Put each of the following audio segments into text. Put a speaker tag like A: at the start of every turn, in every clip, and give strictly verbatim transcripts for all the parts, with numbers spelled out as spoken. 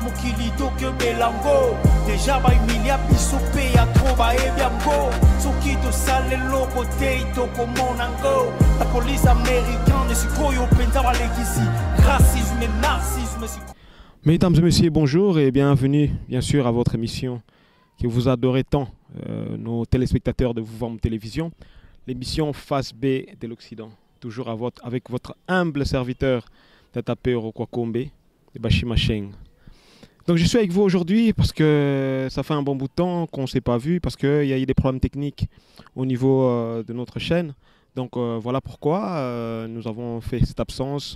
A: mokili Tokyo belango déjà ba emilia biso pe ya trop ba ebiango soki to sale loko te to komonango la police américaine sikoyo penza ba lekisi racisme et narcissisme.
B: Mesdames et messieurs, bonjour et bienvenue bien sûr à votre émission que vous adorez tant, euh, nos téléspectateurs de Vouvam Télévision, l'émission Face B de l'Occident, toujours à votre, avec votre humble serviteur Tatape Rokwakombe de Bashimacheng. Donc je suis avec vous aujourd'hui parce que ça fait un bon bout de temps qu'on ne s'est pas vu, parce qu'il y a eu des problèmes techniques au niveau euh, de notre chaîne. Donc euh, voilà pourquoi euh, nous avons fait cette absence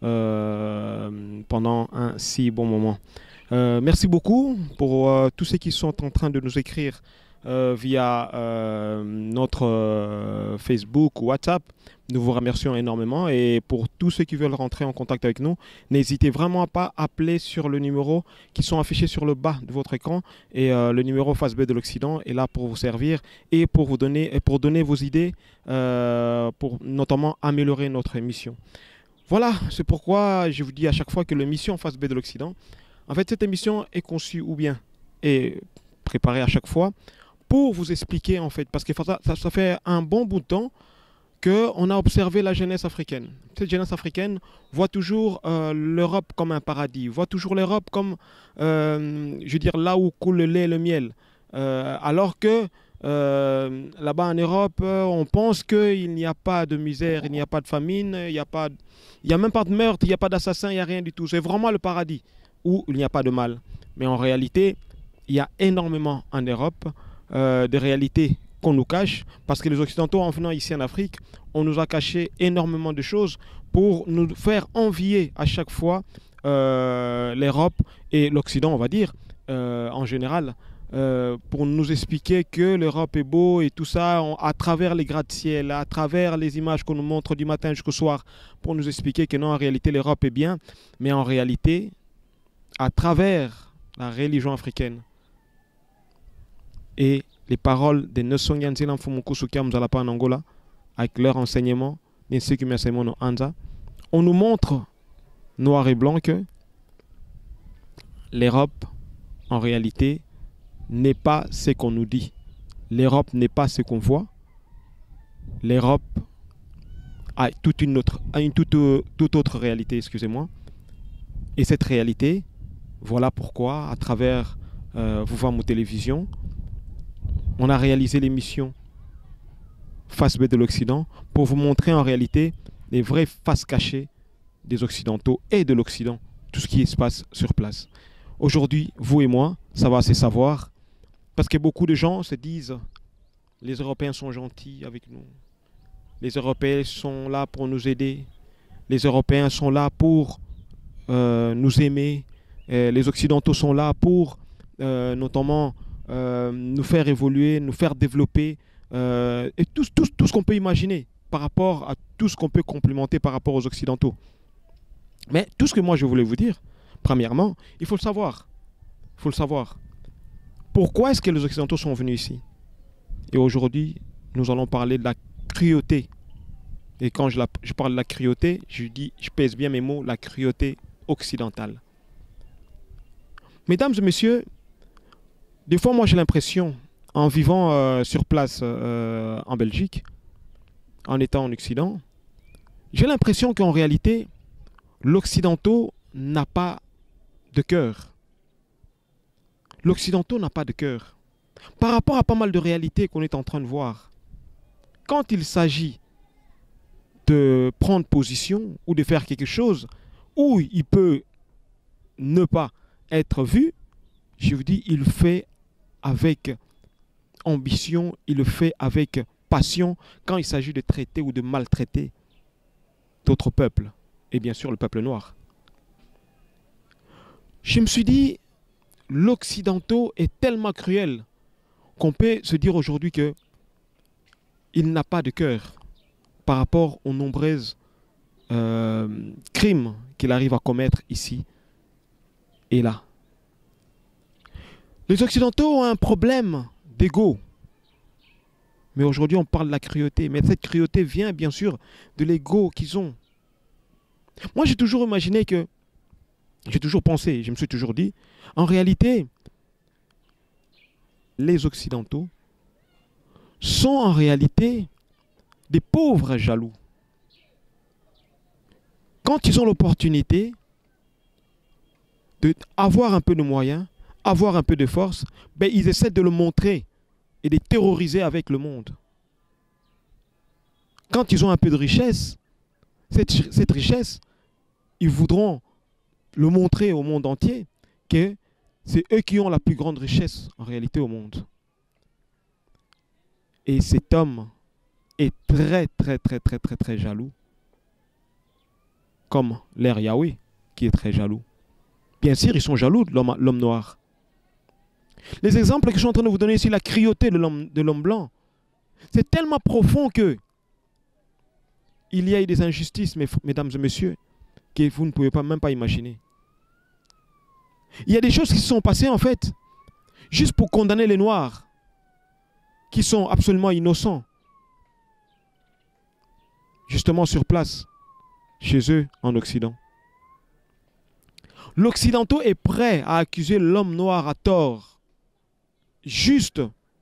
B: euh, pendant un si bon moment. Euh, merci beaucoup pour euh, tous ceux qui sont en train de nous écrire euh, via euh, notre euh, Facebook ou WhatsApp. Nous vous remercions énormément, et pour tous ceux qui veulent rentrer en contact avec nous, n'hésitez vraiment pas à appeler sur le numéro qui sont affichés sur le bas de votre écran, et euh, le numéro Face B de l'Occident est là pour vous servir et pour vous donner, et pour donner vos idées, euh, pour notamment améliorer notre émission. Voilà, c'est pourquoi je vous dis à chaque fois que l'émission Face B de l'Occident, en fait cette émission est conçue ou bien est préparée à chaque fois pour vous expliquer, en fait, parce que ça, ça, ça fait un bon bout de temps qu'on a observé la jeunesse africaine. Cette jeunesse africaine voit toujours euh, l'Europe comme un paradis, voit toujours l'Europe comme, euh, je veux dire, là où coule le lait et le miel. Euh, alors que euh, là-bas en Europe, on pense qu'il n'y a pas de misère, il n'y a pas de famine, il n'y a, pas, il n'y a même pas de meurtre, il n'y a pas d'assassin, il n'y a rien du tout. C'est vraiment le paradis où il n'y a pas de mal. Mais en réalité, il y a énormément en Europe euh, de réalités qu'on nous cache, parce que les Occidentaux, en venant ici en Afrique, on nous a caché énormément de choses pour nous faire envier à chaque fois euh, l'Europe et l'Occident, on va dire, euh, en général, euh, pour nous expliquer que l'Europe est beau et tout ça, on, à travers les gratte-ciel, à travers les images qu'on nous montre du matin jusqu'au soir, pour nous expliquer que non, en réalité, l'Europe est bien, mais en réalité, à travers la religion africaine et les paroles de Nelson Yanzila Mfumukusukia Mzalapa en Angola, avec leur enseignement, on nous montre noir et blanc que l'Europe, en réalité, n'est pas ce qu'on nous dit. L'Europe n'est pas ce qu'on voit. L'Europe a toute une autre, a une toute, toute autre réalité, excusez-moi. Et cette réalité, voilà pourquoi, à travers euh, Vouvam Télévision, on a réalisé l'émission Face B de l'Occident pour vous montrer en réalité les vraies faces cachées des Occidentaux et de l'Occident, tout ce qui se passe sur place. Aujourd'hui, vous et moi, ça va se savoir, parce que beaucoup de gens se disent les Européens sont gentils avec nous, les Européens sont là pour nous aider, les Européens sont là pour euh, nous aimer, et les Occidentaux sont là pour euh, notamment Euh, nous faire évoluer, nous faire développer, euh, et tout, tout, tout ce qu'on peut imaginer par rapport à tout ce qu'on peut complimenter par rapport aux Occidentaux. Mais tout ce que moi je voulais vous dire, premièrement, il faut le savoir. Il faut le savoir. Pourquoi est-ce que les Occidentaux sont venus ici? Et aujourd'hui, nous allons parler de la cruauté. Et quand je, la, je parle de la cruauté, je dis, je pèse bien mes mots, la cruauté occidentale. Mesdames et messieurs, des fois, moi, j'ai l'impression, en vivant euh, sur place euh, en Belgique, en étant en Occident, j'ai l'impression qu'en réalité, l'Occidentaux n'a pas de cœur. L'Occidentaux n'a pas de cœur. Par rapport à pas mal de réalités qu'on est en train de voir, quand il s'agit de prendre position ou de faire quelque chose où il peut ne pas être vu, je vous dis, il le fait avec ambition, il le fait avec passion quand il s'agit de traiter ou de maltraiter d'autres peuples, et bien sûr le peuple noir. Je me suis dit, l'Occidentaux est tellement cruel qu'on peut se dire aujourd'hui que il n'a pas de cœur par rapport aux nombreux euh, crimes qu'il arrive à commettre ici et là. Les Occidentaux ont un problème d'ego. Mais aujourd'hui, on parle de la cruauté. Mais cette cruauté vient bien sûr de l'ego qu'ils ont. Moi, j'ai toujours imaginé que J'ai toujours pensé, je me suis toujours dit, en réalité, les Occidentaux sont en réalité des pauvres jaloux. Quand ils ont l'opportunité d'avoir un peu de moyens, avoir un peu de force, ben ils essaient de le montrer et de terroriser avec le monde. Quand ils ont un peu de richesse, cette, cette richesse, ils voudront le montrer au monde entier que c'est eux qui ont la plus grande richesse en réalité au monde. Et cet homme est très, très, très, très, très, très jaloux. Comme l'ère Yahweh, qui est très jaloux. Bien sûr, ils sont jaloux de l'homme noir. Les exemples que je suis en train de vous donner ici, la cruauté de l'homme blanc, c'est tellement profond que il y a eu des injustices, mesdames et messieurs, que vous ne pouvez pas, même pas imaginer. Il y a des choses qui se sont passées, en fait, juste pour condamner les Noirs, qui sont absolument innocents. Justement sur place, chez eux, en Occident. L'Occidentaux est prêt à accuser l'homme noir à tort, juste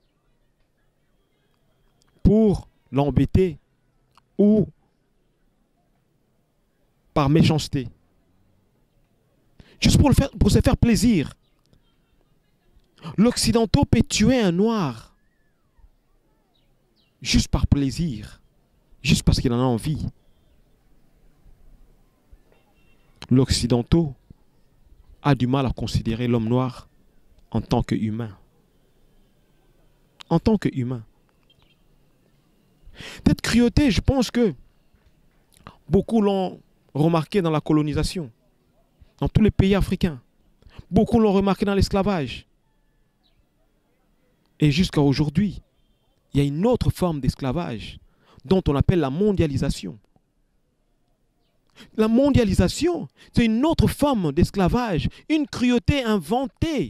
B: pour l'embêter ou par méchanceté. Juste pour, le faire, pour se faire plaisir. L'Occidentaux peut tuer un noir juste par plaisir, juste parce qu'il en a envie. L'Occidentaux a du mal à considérer l'homme noir en tant qu'humain. En tant qu'humain. Cette cruauté, je pense que beaucoup l'ont remarqué dans la colonisation, dans tous les pays africains. Beaucoup l'ont remarqué dans l'esclavage. Et jusqu'à aujourd'hui, il y a une autre forme d'esclavage dont on appelle la mondialisation. La mondialisation, c'est une autre forme d'esclavage, une cruauté inventée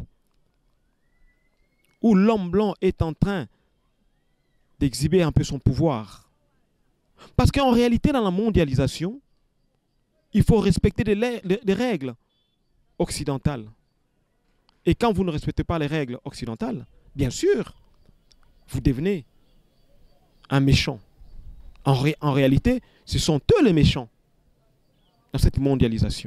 B: où l'homme blanc est en train d'exhiber un peu son pouvoir. Parce qu'en réalité, dans la mondialisation, il faut respecter des, des règles occidentales. Et quand vous ne respectez pas les règles occidentales, bien sûr, vous devenez un méchant. En, ré, en réalité, ce sont eux les méchants dans cette mondialisation.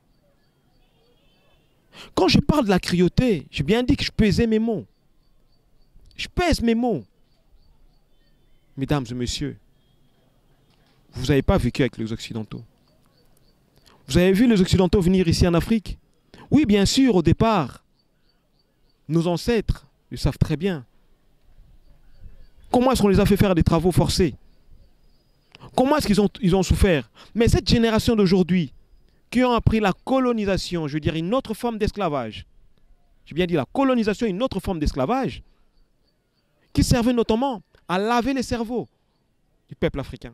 B: Quand je parle de la cruauté, j'ai bien dit que je pesais mes mots. Je pèse mes mots. Mesdames et messieurs, vous n'avez pas vécu avec les Occidentaux. Vous avez vu les Occidentaux venir ici en Afrique? Oui, bien sûr, au départ, nos ancêtres le savent très bien. Comment est-ce qu'on les a fait faire des travaux forcés? Comment est-ce qu'ils ont, ils ont souffert? Mais cette génération d'aujourd'hui, qui ont appris la colonisation, je veux dire une autre forme d'esclavage, j'ai bien dit la colonisation, une autre forme d'esclavage, qui servait notamment à laver les cerveaux du peuple africain,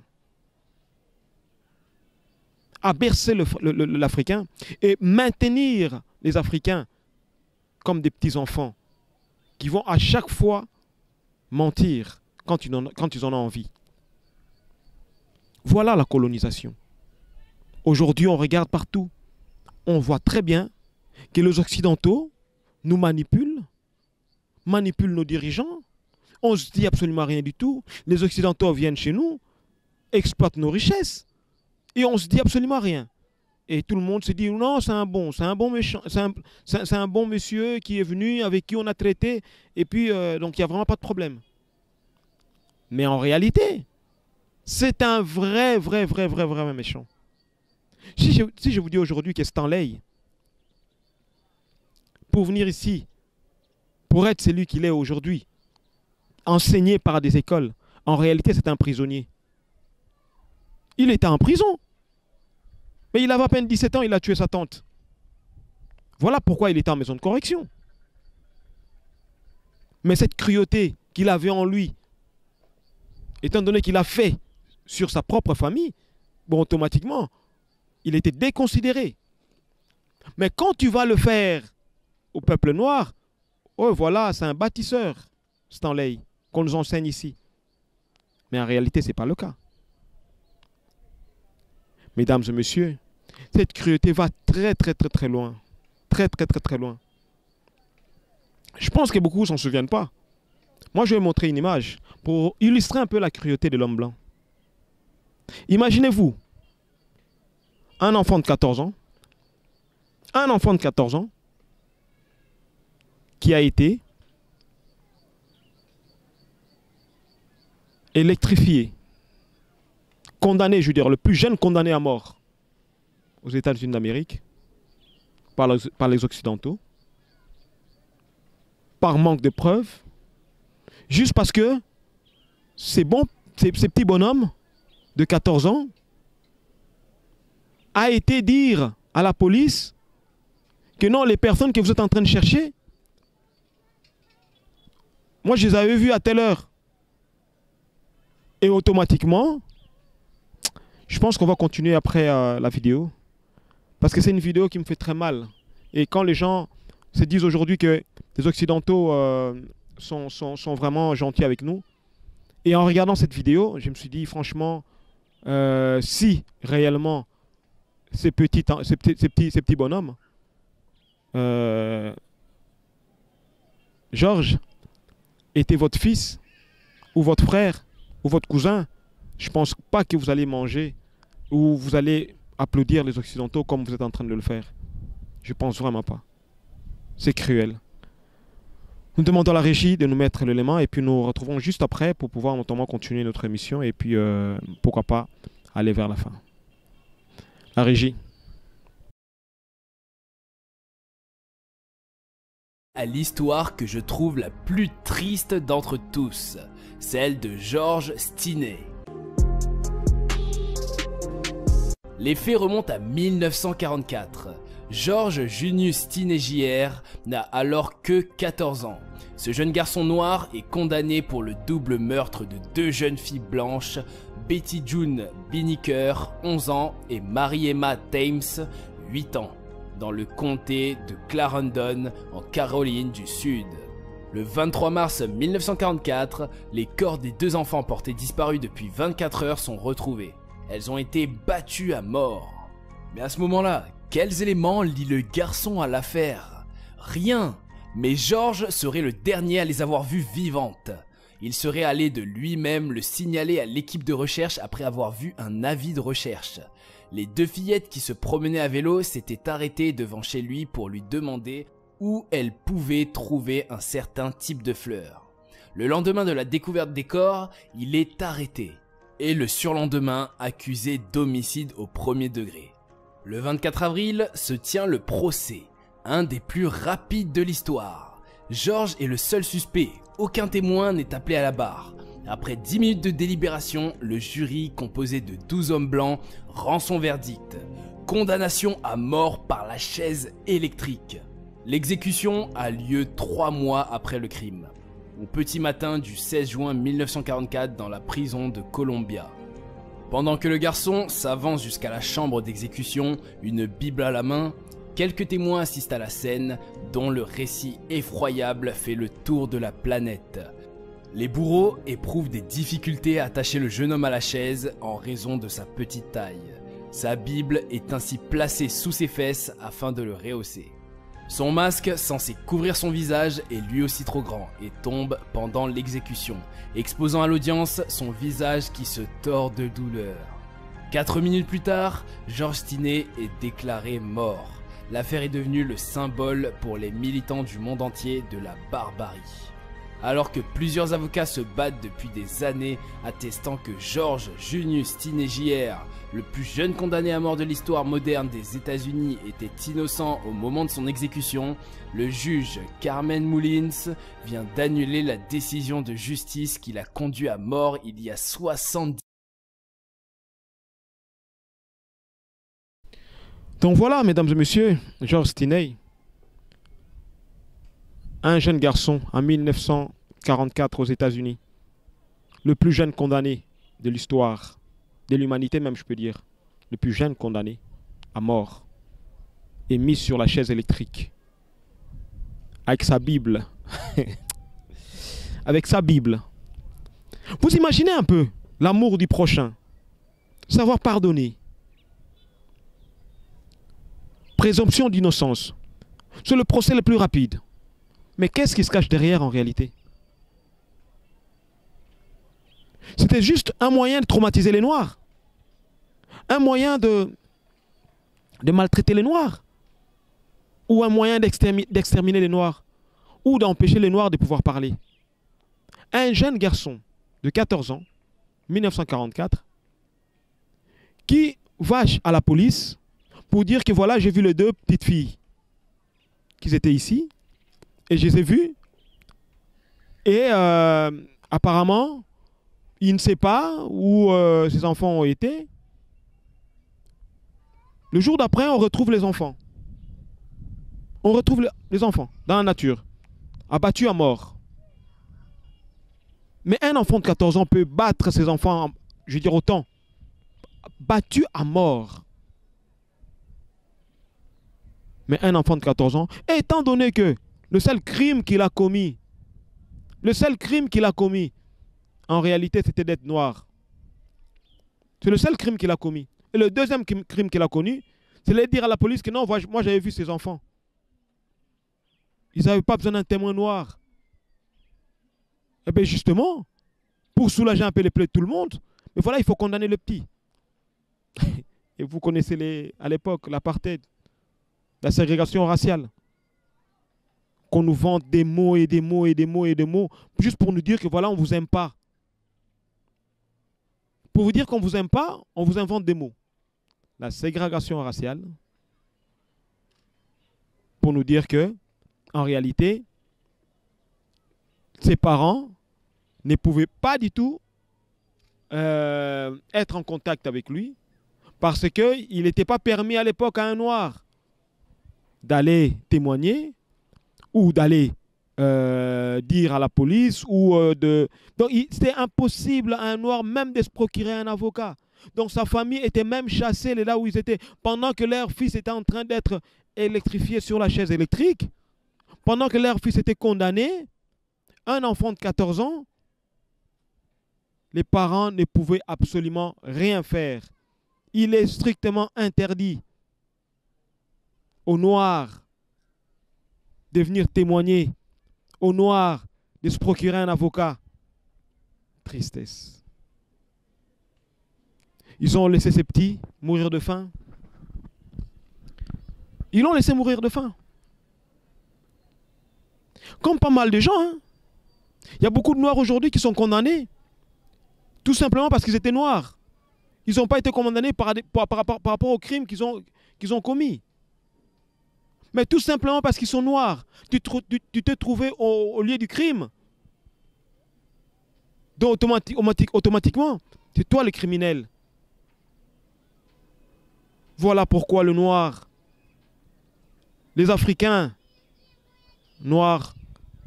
B: à bercer l'Africain et maintenir les Africains comme des petits-enfants qui vont à chaque fois mentir quand ils en, quand ils en ont envie. Voilà la colonisation. Aujourd'hui, on regarde partout. On voit très bien que les Occidentaux nous manipulent, manipulent nos dirigeants. On ne se dit absolument rien du tout. Les Occidentaux viennent chez nous, exploitent nos richesses, et on ne se dit absolument rien. Et tout le monde se dit, non, c'est un bon, c'est un bon méchant, c'est un, c'est un bon monsieur qui est venu, avec qui on a traité, et puis, euh, donc il n'y a vraiment pas de problème. Mais en réalité, c'est un vrai, vrai, vrai, vrai, vrai méchant. Si je, si je vous dis aujourd'hui que Stanley, pour venir ici, pour être celui qu'il est aujourd'hui, enseigné par des écoles, en réalité c'est un prisonnier. Il était en prison. Mais il avait à peine dix-sept ans, il a tué sa tante. Voilà pourquoi il était en maison de correction. Mais cette cruauté qu'il avait en lui, étant donné qu'il a fait sur sa propre famille, bon, automatiquement, il était déconsidéré. Mais quand tu vas le faire au peuple noir, oh voilà, c'est un bâtisseur, Stanley, qu'on nous enseigne ici. Mais en réalité, ce n'est pas le cas. Mesdames et messieurs, cette cruauté va très très très très loin. Très très très très loin. Je pense que beaucoup ne s'en souviennent pas. Moi, je vais montrer une image pour illustrer un peu la cruauté de l'homme blanc. Imaginez-vous un enfant de quatorze ans, un enfant de quatorze ans qui a été électrifié, condamné, je veux dire, le plus jeune condamné à mort aux États-Unis d'Amérique par, par les Occidentaux, par manque de preuves, juste parce que ces, bons, ces, ces petits bonhommes de quatorze ans a été dire à la police que non, les personnes que vous êtes en train de chercher, moi je les avais vues à telle heure. Et automatiquement, je pense qu'on va continuer après euh, la vidéo. Parce que c'est une vidéo qui me fait très mal. Et quand les gens se disent aujourd'hui que les Occidentaux euh, sont, sont, sont vraiment gentils avec nous, et en regardant cette vidéo, je me suis dit franchement, euh, si réellement ces petits, ces petits, ces petits, ces petits bonhommes, euh, Georges, était votre fils, ou votre frère, ou votre cousin, je ne pense pas que vous allez manger ou vous allez applaudir les Occidentaux comme vous êtes en train de le faire. Je ne pense vraiment pas. C'est cruel. Nous demandons à la régie de nous mettre l'élément et puis nous nous retrouvons juste après pour pouvoir notamment continuer notre émission et puis euh, pourquoi pas aller vers la fin. La régie.
C: À l'histoire que je trouve la plus triste d'entre tous, celle de Georges Stinney. Les faits remontent à mille neuf cent quarante-quatre. Georges Junius Stinney J R n'a alors que quatorze ans. Ce jeune garçon noir est condamné pour le double meurtre de deux jeunes filles blanches, Betty June Biniker, onze ans, et Mary-Emma Thames, huit ans, dans le comté de Clarendon, en Caroline du Sud. Le vingt-trois mars mille neuf cent quarante-quatre, les corps des deux enfants portés disparus depuis vingt-quatre heures sont retrouvés. Elles ont été battues à mort. Mais à ce moment-là, quels éléments lient le garçon à l'affaire? Rien. Mais Georges serait le dernier à les avoir vues vivantes. Il serait allé de lui-même le signaler à l'équipe de recherche après avoir vu un avis de recherche. Les deux fillettes qui se promenaient à vélo s'étaient arrêtées devant chez lui pour lui demander où elles pouvaient trouver un certain type de fleurs. Le lendemain de la découverte des corps, il est arrêté. Et le surlendemain, accusé d'homicide au premier degré. Le vingt-quatre avril se tient le procès, un des plus rapides de l'histoire. Georges est le seul suspect, aucun témoin n'est appelé à la barre. Après dix minutes de délibération, le jury, composé de douze hommes blancs, rend son verdict. Condamnation à mort par la chaise électrique. L'exécution a lieu trois mois après le crime, au petit matin du seize juin mille neuf cent quarante-quatre dans la prison de Columbia. Pendant que le garçon s'avance jusqu'à la chambre d'exécution, une bible à la main, quelques témoins assistent à la scène, dont le récit effroyable fait le tour de la planète. Les bourreaux éprouvent des difficultés à attacher le jeune homme à la chaise en raison de sa petite taille. Sa bible est ainsi placée sous ses fesses afin de le rehausser. Son masque, censé couvrir son visage, est lui aussi trop grand et tombe pendant l'exécution, exposant à l'audience son visage qui se tord de douleur. Quatre minutes plus tard, Georges Stinney est déclaré mort. L'affaire est devenue le symbole pour les militants du monde entier de la barbarie. Alors que plusieurs avocats se battent depuis des années attestant que Georges Junius Stinney J R, le plus jeune condamné à mort de l'histoire moderne des États-Unis, était innocent au moment de son exécution, le juge Carmen Mullins vient d'annuler la décision de justice qui l'a conduit à mort il y a soixante-dix ans.
B: Donc voilà, mesdames et messieurs, Georges Stinney, un jeune garçon en mille neuf cent quarante-quatre aux États-Unis, le plus jeune condamné de l'histoire, de l'humanité même je peux dire, le plus jeune condamné à mort, est mis sur la chaise électrique, avec sa Bible, avec sa Bible. Vous imaginez un peu l'amour du prochain, savoir pardonner. présomption d'innocence. C'est le procès le plus rapide. Mais qu'est-ce qui se cache derrière en réalité? C'était juste un moyen de traumatiser les Noirs. Un moyen de, de maltraiter les Noirs. Ou un moyen d'exterminer, d'exterminer les Noirs. Ou d'empêcher les Noirs de pouvoir parler. Un jeune garçon de quatorze ans, mille neuf cent quarante-quatre, qui va à la police pour dire que voilà, j'ai vu les deux petites filles qui étaient ici, et je les ai vues, et euh, apparemment, il ne sait pas où euh, ses enfants ont été. Le jour d'après, on retrouve les enfants. On retrouve le, les enfants dans la nature, abattus à mort. Mais un enfant de quatorze ans peut battre ses enfants, je veux dire autant, battus à mort. Mais un enfant de quatorze ans, étant donné que le seul crime qu'il a commis, le seul crime qu'il a commis, en réalité, c'était d'être noir. C'est le seul crime qu'il a commis. Et le deuxième crime qu'il a connu, c'est de dire à la police que non, moi j'avais vu ses enfants. Ils n'avaient pas besoin d'un témoin noir. Eh bien justement, pour soulager un peu les plaies de tout le monde, mais voilà, il faut condamner le petit. Et vous connaissez les, à l'époque l'apartheid, la ségrégation raciale. Qu'on nous vende des mots et des mots et des mots et des mots, juste pour nous dire que voilà, on ne vous aime pas. Pour vous dire qu'on ne vous aime pas, on vous invente des mots. La ségrégation raciale, pour nous dire que, en réalité, ses parents ne pouvaient pas du tout euh, être en contact avec lui parce qu'il n'était pas permis à l'époque à un noir d'aller témoigner ou d'aller euh, dire à la police ou euh, de... Donc c'était impossible à un noir même de se procurer un avocat. Donc sa famille était même chassée là où ils étaient pendant que leur fils était en train d'être électrifié sur la chaise électrique, pendant que leur fils était condamné. Un enfant de quatorze ans, les parents ne pouvaient absolument rien faire. Il est strictement interdit aux Noirs de venir témoigner, aux Noirs de se procurer un avocat. Tristesse. Ils ont laissé ces petits mourir de faim. Ils l'ont laissé mourir de faim. Comme pas mal de gens, hein. Il y a beaucoup de Noirs aujourd'hui qui sont condamnés tout simplement parce qu'ils étaient Noirs. Ils n'ont pas été condamnés par, par, par, par, par rapport aux crimes qu'ils ont, qu'ils ont commis. Mais tout simplement parce qu'ils sont Noirs. Tu, tu, tu t'es trouvé au, au lieu du crime. Donc automatique, automatique, automatiquement, c'est toi le criminel. Voilà pourquoi le Noir, les Africains noirs,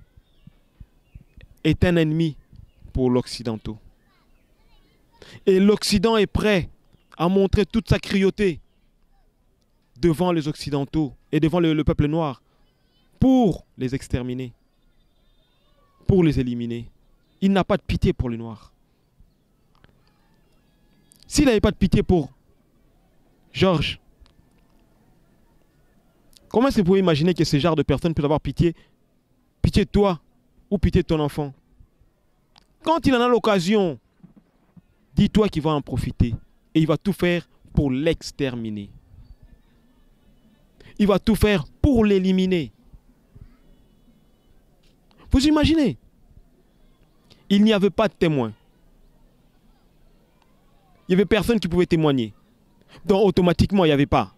B: est un ennemi pour l'Occidentaux. Et l'Occident est prêt à montrer toute sa cruauté devant les Occidentaux et devant le, le peuple noir pour les exterminer, pour les éliminer. Il n'a pas de pitié pour les Noirs. S'il n'avait pas de pitié pour Georges, comment est-ce que vous pouvez imaginer que ce genre de personnes peuvent avoir pitié, pitié de toi ou pitié de ton enfant? Quand il en a l'occasion, dis-toi qu'il va en profiter et il va tout faire pour l'exterminer. Il va tout faire pour l'éliminer. Vous imaginez? Il n'y avait pas de témoin. Il n'y avait personne qui pouvait témoigner. Donc automatiquement, il n'y avait pas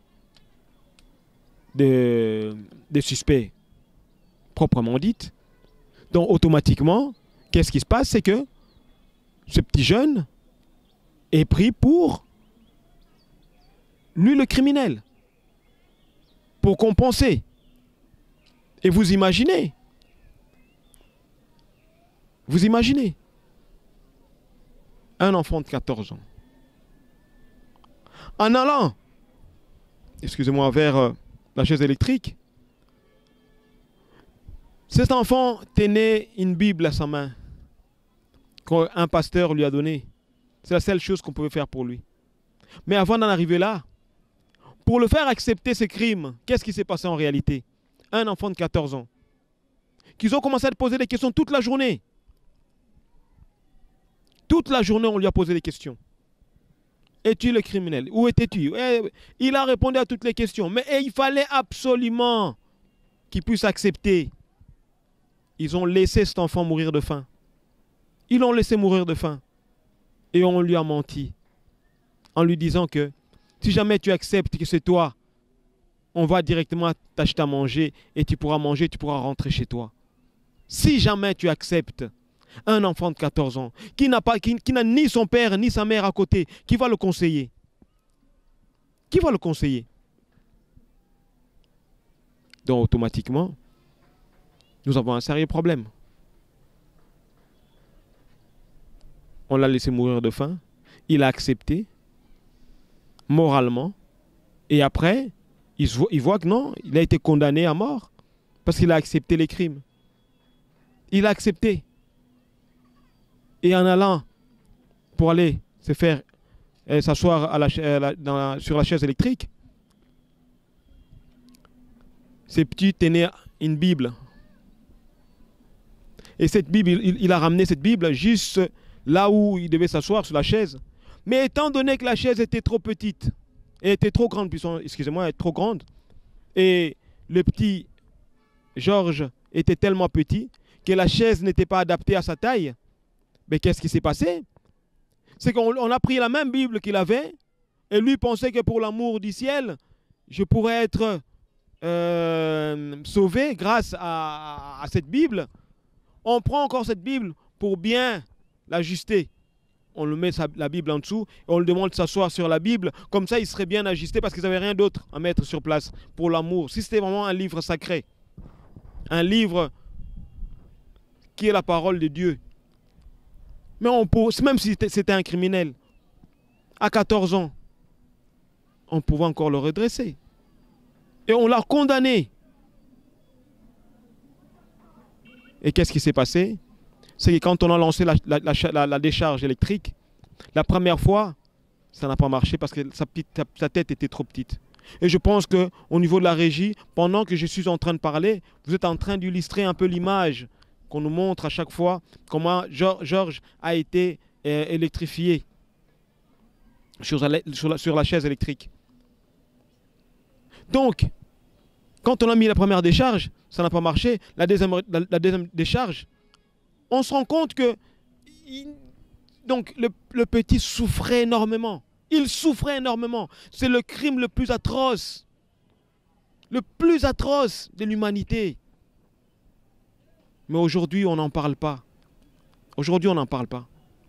B: de, de suspect proprement dit. Donc automatiquement, qu'est-ce qui se passe? C'est que ce petit jeune est pris pour lui le criminel. Pour compenser. Et vous imaginez? Vous imaginez? Un enfant de quatorze ans. En allant, excusez-moi, vers euh, la chaise électrique, cet enfant tenait une Bible à sa main qu'un pasteur lui a donnée. C'est la seule chose qu'on pouvait faire pour lui. Mais avant d'en arriver là, Pour le faire accepter ces crimes, qu'est-ce qui s'est passé en réalité? Un enfant de quatorze ans, qu'ils ont commencé à te poser des questions toute la journée. Toute la journée, on lui a posé des questions. Es-tu le criminel? Où étais-tu? Il a répondu à toutes les questions. Mais il fallait absolument qu'il puisse accepter. Ils ont laissé cet enfant mourir de faim. Ils l'ont laissé mourir de faim. Et on lui a menti. En lui disant que si jamais tu acceptes que c'est toi, on va directement t'acheter à manger et tu pourras manger, tu pourras rentrer chez toi. Si jamais tu acceptes un enfant de quatorze ans qui n'a pas, qui, qui n'a ni son père ni sa mère à côté, qui va le conseiller? Qui va le conseiller? Donc automatiquement, nous avons un sérieux problème. On l'a laissé mourir de faim. Il a accepté moralement. Et après, il, se voit, il voit que non, il a été condamné à mort parce qu'il a accepté les crimes. Il a accepté. Et en allant pour aller se faire euh, s'asseoir à la, à la, dans la, sur la chaise électrique, ce petit tenait une Bible. Et cette Bible, il, il a ramené cette Bible juste là où il devait s'asseoir sur la chaise. Mais étant donné que la chaise était trop petite, et était trop grande, excusez-moi, trop grande, et le petit Georges était tellement petit que la chaise n'était pas adaptée à sa taille, mais qu'est-ce qui s'est passé? C'est qu'on a pris la même Bible qu'il avait, et lui pensait que pour l'amour du ciel, je pourrais être euh, sauvé grâce à, à cette Bible. On prend encore cette Bible pour bien l'ajuster. On le met sa, la Bible en dessous et on lui demande de s'asseoir sur la Bible. Comme ça, il serait bien ajusté parce qu'ils n'avaient rien d'autre à mettre sur place pour l'amour. Si c'était vraiment un livre sacré, un livre qui est la parole de Dieu. Mais on peut, même si c'était un criminel, à quatorze ans, on pouvait encore le redresser. Et on l'a condamné. Et qu'est-ce qui s'est passé? C'est que quand on a lancé la, la, la, la décharge électrique, la première fois, ça n'a pas marché parce que sa, petite, sa tête était trop petite. Et je pense qu'au niveau de la régie, pendant que je suis en train de parler, vous êtes en train d'illustrer un peu l'image qu'on nous montre à chaque fois, comment Georges a été euh, électrifié sur la, sur, la, sur la chaise électrique. Donc, quand on a mis la première décharge, ça n'a pas marché. La deuxième, la, la deuxième décharge, on se rend compte que il, donc le, le petit souffrait énormément. Il souffrait énormément. C'est le crime le plus atroce. Le plus atroce de l'humanité. Mais aujourd'hui, on n'en parle pas. Aujourd'hui, on n'en parle pas.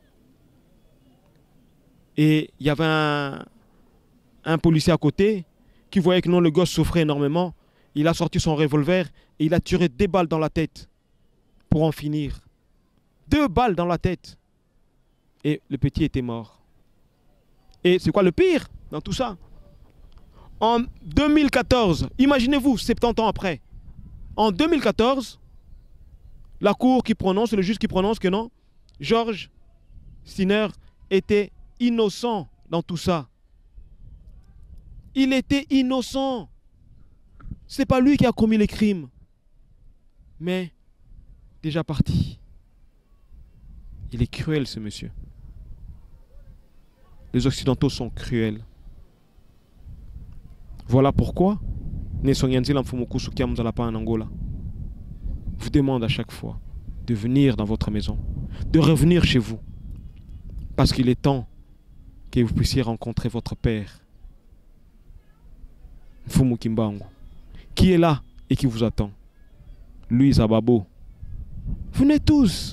B: Et il y avait un, un policier à côté qui voyait que non, le gosse souffrait énormément. Il a sorti son revolver et il a tiré des balles dans la tête pour en finir. Deux balles dans la tête. Et le petit était mort. Et c'est quoi le pire dans tout ça? En deux mille quatorze, imaginez-vous, soixante-dix ans après, en deux mille quatorze, la cour qui prononce, le juge qui prononce que non, Georges Steiner était innocent dans tout ça. Il était innocent. C'est pas lui qui a commis les crimes. Mais, déjà parti. Il est cruel, ce monsieur. Les Occidentaux sont cruels. Voilà pourquoi vous demande à chaque fois de venir dans votre maison, de revenir chez vous. Parce qu'il est temps que vous puissiez rencontrer votre Père, Mfumu Kimbangu, qui est là et qui vous attend. Lui, Zababo. Venez tous.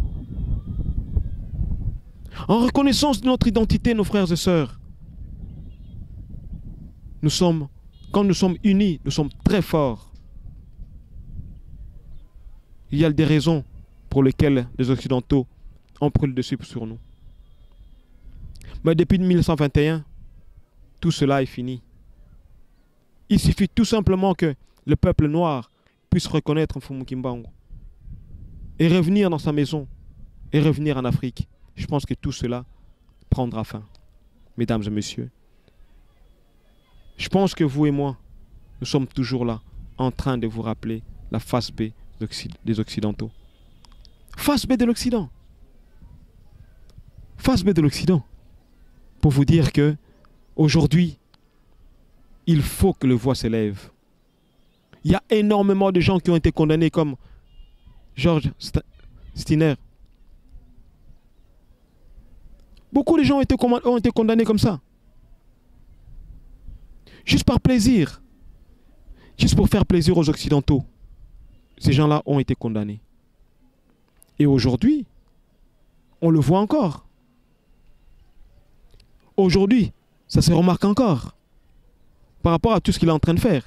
B: En reconnaissance de notre identité, nos frères et sœurs, nous sommes, quand nous sommes unis, nous sommes très forts. Il y a des raisons pour lesquelles les Occidentaux ont pris le dessus sur nous. Mais depuis mille neuf cent vingt et un, tout cela est fini. Il suffit tout simplement que le peuple noir puisse reconnaître Mfumu Kimbangu et revenir dans sa maison et revenir en Afrique. Je pense que tout cela prendra fin. Mesdames et messieurs, Je pense que vous et moi, nous sommes toujours là, en train de vous rappeler la face B des Occidentaux. Face B de l'Occident. Face B de l'Occident. Pour vous dire que aujourd'hui, il faut que le voix s'élève. Il y a énormément de gens qui ont été condamnés comme Georges Steiner. Beaucoup de gens ont été, ont été condamnés comme ça. Juste par plaisir. Juste pour faire plaisir aux Occidentaux. Ces gens-là ont été condamnés. Et aujourd'hui, on le voit encore. Aujourd'hui, ça se remarque encore. Par rapport à tout ce qu'il est en train de faire.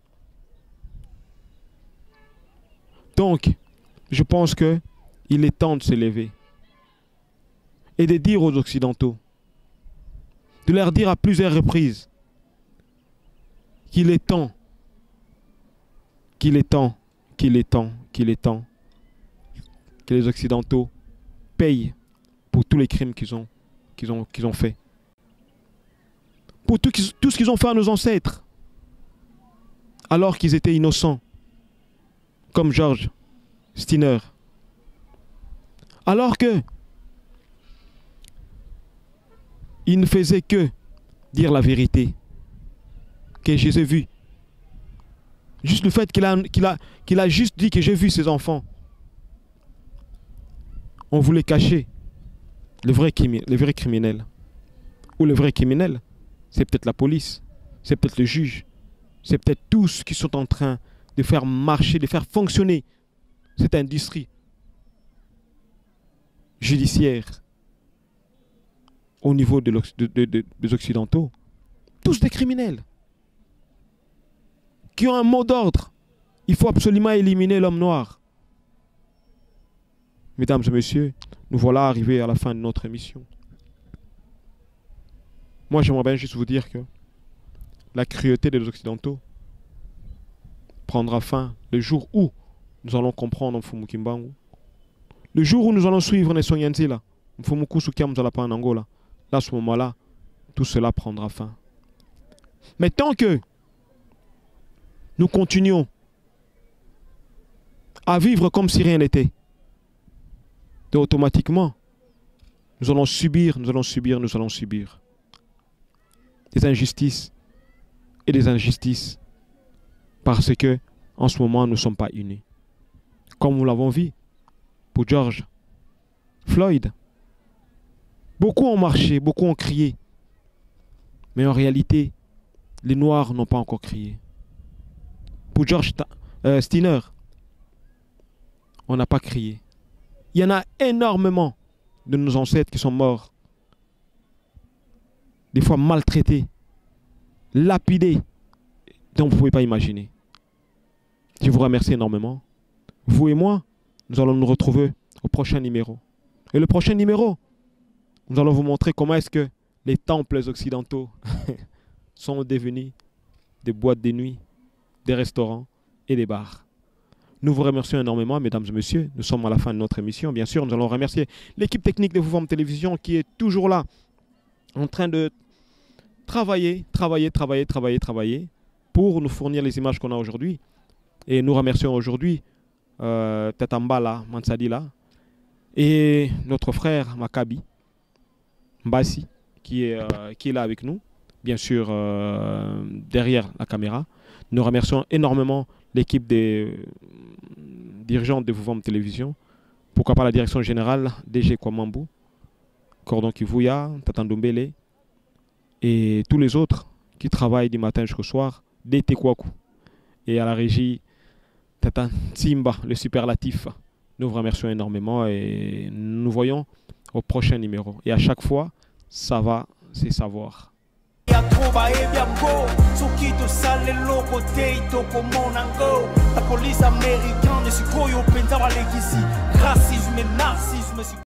B: Donc, je pense qu'il est temps de se lever. Et de dire aux Occidentaux, de leur dire à plusieurs reprises qu'il est temps, qu'il est temps, qu'il est temps, qu'il est temps que les Occidentaux payent pour tous les crimes qu'ils ont, qu'ils ont, qu'ils ont faits. Pour tout, tout ce qu'ils ont fait à nos ancêtres, alors qu'ils étaient innocents, comme Georges Steiner. Alors que il ne faisait que dire la vérité, que je les ai vus. Juste le fait qu'il a, qu'il a, qu'il a juste dit que j'ai vu ses enfants. On voulait cacher le vrai, le vrai criminel. Ou le vrai criminel, c'est peut-être la police, c'est peut-être le juge, c'est peut-être tous qui sont en train de faire marcher, de faire fonctionner cette industrie judiciaire au niveau de de, de, de, des Occidentaux. Tous des criminels qui ont un mot d'ordre. Il faut absolument éliminer l'homme noir. Mesdames et messieurs, nous voilà arrivés à la fin de notre émission. Moi, j'aimerais bien juste vous dire que la cruauté des Occidentaux prendra fin le jour où nous allons comprendre Mfumukimbangu. Le jour où nous allons suivre Nesonyanzila, Mfumukusukiam Zalapa en Angola. Là, à ce moment-là, tout cela prendra fin. Mais tant que nous continuons à vivre comme si rien n'était, automatiquement, nous allons subir, nous allons subir, nous allons subir des injustices et des injustices parce que en ce moment, nous ne sommes pas unis. Comme nous l'avons vu pour George Floyd. Beaucoup ont marché, beaucoup ont crié. Mais en réalité, les Noirs n'ont pas encore crié. Pour George euh, Steiner, on n'a pas crié. Il y en a énormément de nos ancêtres qui sont morts. Des fois maltraités, lapidés, dont vous ne pouvez pas imaginer. Je vous remercie énormément. Vous et moi, nous allons nous retrouver au prochain numéro. Et le prochain numéro, nous allons vous montrer comment est-ce que les temples occidentaux sont devenus des boîtes de nuit, des restaurants et des bars. Nous vous remercions énormément, mesdames et messieurs. Nous sommes à la fin de notre émission. Bien sûr, nous allons remercier l'équipe technique de Vouvam Télévision qui est toujours là, en train de travailler, travailler, travailler, travailler, travailler pour nous fournir les images qu'on a aujourd'hui. Et nous remercions aujourd'hui euh, Tatambala Mansadila et notre frère Makabi Mbassi qui est, euh, qui est là avec nous, bien sûr euh, derrière la caméra. Nous remercions énormément l'équipe des dirigeants de Vouvam Télévision, pourquoi pas la direction générale, D G Kwamambu, Cordon Kivuya, Tatandombele et tous les autres qui travaillent du matin jusqu'au soir, D T Kwaku. Et à la régie, Tatan Simba, le superlatif. Nous vous remercions énormément et nous nous voyons au prochain numéro. Et à chaque fois, ça va, c'est savoir.
A: Ya troba e biamgo, Tsukito sale loko teito komonango. La police américaine, ne s'y koyo penza wa legisi. Racisme et narcissisme.